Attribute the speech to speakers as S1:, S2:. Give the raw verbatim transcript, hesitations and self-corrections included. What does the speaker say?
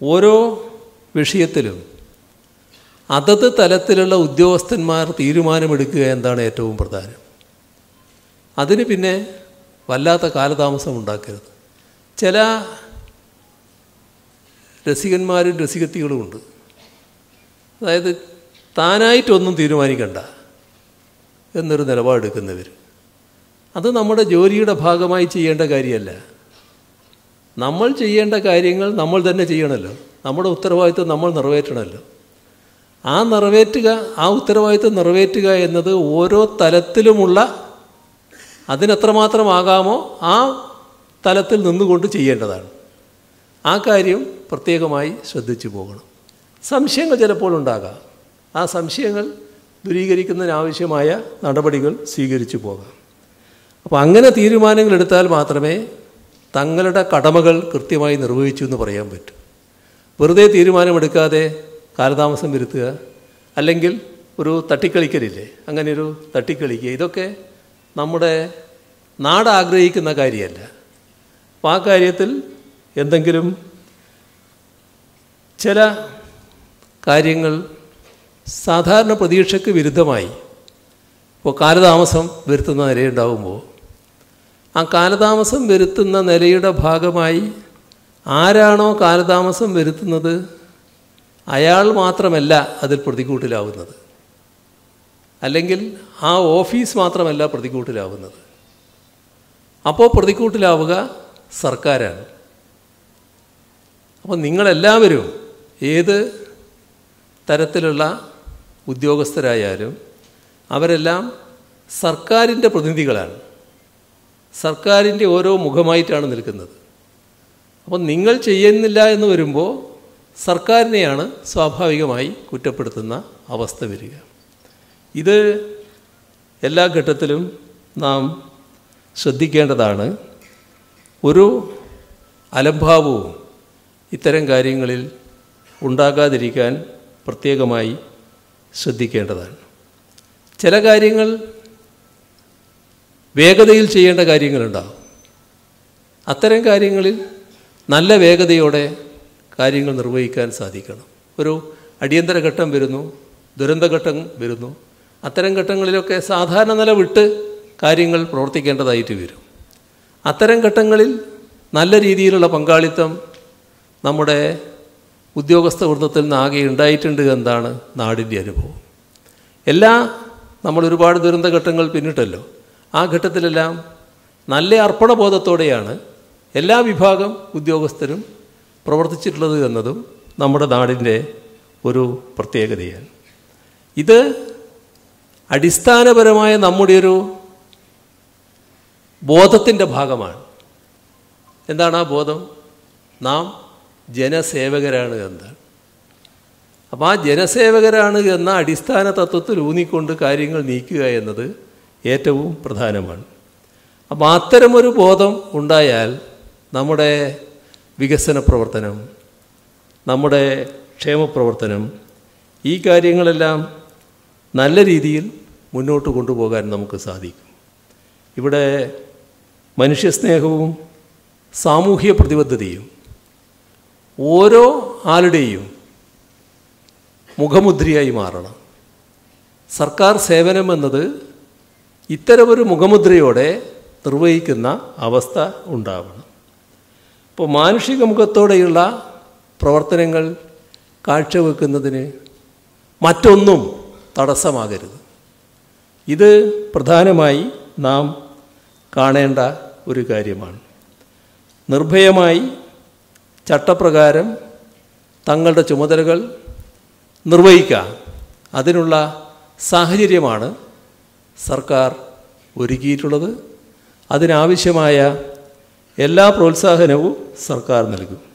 S1: ഓരോ വിഷയത്തിലും അതത് തലത്തിലുള്ള ഉദ്യോഗസ്ഥന്മാർ തീരുമാനമെടുക്കുക എന്താണ് ഏറ്റവും പ്രധാനം. അതിന് പിന്നെ വല്ലാത്ത കാലതാമസം ഉണ്ടാക്കരുത്. ചില രസികന്മാരും രസികത്തികളുമുണ്ട്. അതായത് താനായിട്ടൊന്നും തീരുമാനിക്കണ്ട എന്നൊരു നിലപാടെടുക്കുന്നവർ. അത് നമ്മുടെ ജോലിയുടെ ഭാഗമായി ചെയ്യേണ്ട കാര്യമല്ല. നമ്മൾ ചെയ്യേണ്ട കാര്യങ്ങൾ നമ്മൾ തന്നെ ചെയ്യണമല്ലോ. നമ്മുടെ ഉത്തരവാദിത്വം നമ്മൾ നിറവേറ്റണമല്ലോ. ആ നിറവേറ്റുക ആ ഉത്തരവാദിത്വം നിറവേറ്റുക എന്നത് ഓരോ തലത്തിലുമുള്ള അതിനെത്രമാത്രമാകാമോ ആ തലത്തിൽ നിന്നുകൊണ്ട് ചെയ്യേണ്ടതാണ്. ആ കാര്യം പ്രത്യേകമായി ശ്രദ്ധിച്ചു പോകണം. സംശയങ്ങൾ ചിലപ്പോൾ ഉണ്ടാകാം. ആ സംശയങ്ങൾ ദൂരീകരിക്കുന്നതിനാവശ്യമായ നടപടികൾ സ്വീകരിച്ചു പോകാം. അപ്പോൾ അങ്ങനെ തീരുമാനങ്ങൾ എടുത്താൽ മാത്രമേ തങ്ങളുടെ കടമകൾ കൃത്യമായി നിർവഹിച്ചു എന്ന് പറയാൻ പറ്റൂ. വെറുതെ തീരുമാനമെടുക്കാതെ കാലതാമസം വരുത്തുക, അല്ലെങ്കിൽ ഒരു തട്ടിക്കളിക്കലില്ലേ, അങ്ങനെയൊരു തട്ടിക്കളിക്കുക, ഇതൊക്കെ നമ്മുടെ നാട് ആഗ്രഹിക്കുന്ന കാര്യമല്ല. അപ്പോൾ ആ കാര്യത്തിൽ എന്തെങ്കിലും ചില കാര്യങ്ങൾ സാധാരണ പ്രതീക്ഷയ്ക്ക് വിരുദ്ധമായി ഇപ്പോൾ കാലതാമസം വരുത്തുന്ന നിലയുണ്ടാകുമ്പോൾ ആ കാലതാമസം വരുത്തുന്ന നിലയുടെ ഭാഗമായി ആരാണോ കാലതാമസം വരുത്തുന്നത് അയാൾ മാത്രമല്ല അതിൽ പ്രതികൂട്ടിലാവുന്നത്, അല്ലെങ്കിൽ ആ ഓഫീസ് മാത്രമല്ല പ്രതികൂട്ടിലാവുന്നത്. അപ്പോൾ പ്രതികൂട്ടിലാവുക സർക്കാരാണ്. അപ്പോൾ നിങ്ങളെല്ലാവരും ഏത് തരത്തിലുള്ള ഉദ്യോഗസ്ഥരായാലും അവരെല്ലാം സർക്കാരിൻ്റെ പ്രതിനിധികളാണ്. സർക്കാരിൻ്റെ ഓരോ മുഖമായിട്ടാണ് നിൽക്കുന്നത്. അപ്പോൾ നിങ്ങൾ ചെയ്യുന്നില്ല എന്ന് വരുമ്പോൾ സർക്കാരിനെയാണ് സ്വാഭാവികമായി കുറ്റപ്പെടുത്തുന്ന അവസ്ഥ വരിക. ഇത് എല്ലാ ഘട്ടത്തിലും നാം ശ്രദ്ധിക്കേണ്ടതാണ്. ഒരു അലംഭാവവും ഇത്തരം കാര്യങ്ങളിൽ ഉണ്ടാകാതിരിക്കാൻ പ്രത്യേകമായി ശ്രദ്ധിക്കേണ്ടതാണ്. ചില കാര്യങ്ങൾ വേഗതയിൽ ചെയ്യേണ്ട കാര്യങ്ങളുണ്ടാകും. അത്തരം കാര്യങ്ങളിൽ നല്ല വേഗതയോടെ കാര്യങ്ങൾ നിർവഹിക്കാൻ സാധിക്കണം. ഒരു അടിയന്തര ഘട്ടം വരുന്നു, ദുരന്തഘട്ടം വരുന്നു. അത്തരം ഘട്ടങ്ങളിലൊക്കെ സാധാരണ നില വിട്ട് കാര്യങ്ങൾ പ്രവർത്തിക്കേണ്ടതായിട്ട് വരും. അത്തരം ഘട്ടങ്ങളിൽ നല്ല രീതിയിലുള്ള പങ്കാളിത്തം നമ്മുടെ ഉദ്യോഗസ്ഥ വൃന്ദത്തിൽ നിന്ന് ആകെ ഉണ്ടായിട്ടുണ്ട് എന്നാണ് നാടിൻ്റെ അനുഭവം. എല്ലാ നമ്മൾ ഒരുപാട് ദുരന്തഘട്ടങ്ങൾ പിന്നിട്ടല്ലോ. ആ ഘട്ടത്തിലെല്ലാം നല്ല അർപ്പണബോധത്തോടെയാണ് എല്ലാ വിഭാഗം ഉദ്യോഗസ്ഥരും പ്രവർത്തിച്ചിട്ടുള്ളത് എന്നതും നമ്മുടെ നാടിൻ്റെ ഒരു പ്രത്യേകതയാണ്. ഇത് അടിസ്ഥാനപരമായ നമ്മുടെ ഒരു ബോധത്തിൻ്റെ ഭാഗമാണ്. എന്താണ് ആ ബോധം? നാം ജനസേവകരാണ് എന്നാണ്. അപ്പോൾ ആ ജനസേവകരാണ് എന്ന അടിസ്ഥാന തത്വത്തിൽ ഊന്നിക്കൊണ്ട് കാര്യങ്ങൾ നീക്കുക എന്നത് ഏറ്റവും പ്രധാനമാണ്. അപ്പോൾ അത്തരമൊരു ബോധം ഉണ്ടായാൽ നമ്മുടെ വികസന പ്രവർത്തനം, നമ്മുടെ ക്ഷേമപ്രവർത്തനം, ഈ കാര്യങ്ങളെല്ലാം നല്ല രീതിയിൽ മുന്നോട്ട് കൊണ്ടുപോകാൻ നമുക്ക് സാധിക്കും. ഇവിടെ മനുഷ്യസ്നേഹവും സാമൂഹ്യ പ്രതിബദ്ധതയും ഓരോ ആളുടെയും മുഖമുദ്രയായി മാറണം. സർക്കാർ സേവനം എന്നത് ഇത്തരമൊരു മുഖമുദ്രയോടെ നിർവഹിക്കുന്ന അവസ്ഥ ഉണ്ടാവണം. ഇപ്പോൾ മാനുഷിക മുഖത്തോടെയുള്ള പ്രവർത്തനങ്ങൾ കാഴ്ചവെക്കുന്നതിന് മറ്റൊന്നും തടസ്സമാകരുത്. ഇത് പ്രധാനമായി നാം കാണേണ്ട ഒരു കാര്യമാണ്. നിർഭയമായി ചട്ടപ്രകാരം തങ്ങളുടെ ചുമതലകൾ നിർവഹിക്കാം, അതിനുള്ള സാഹചര്യമാണ് സർക്കാർ ഒരുക്കിയിട്ടുള്ളത്. അതിനാവശ്യമായ എല്ലാ പ്രോത്സാഹനവും സർക്കാർ നൽകും.